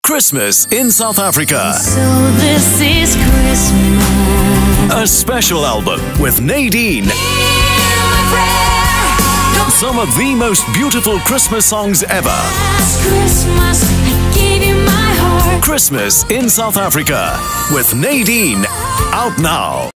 Christmas in South Africa. So this is Christmas. A special album with Nadine. Some of the most beautiful Christmas songs ever. Last Christmas, I gave you my heart. Christmas in South Africa with Nadine. Out now.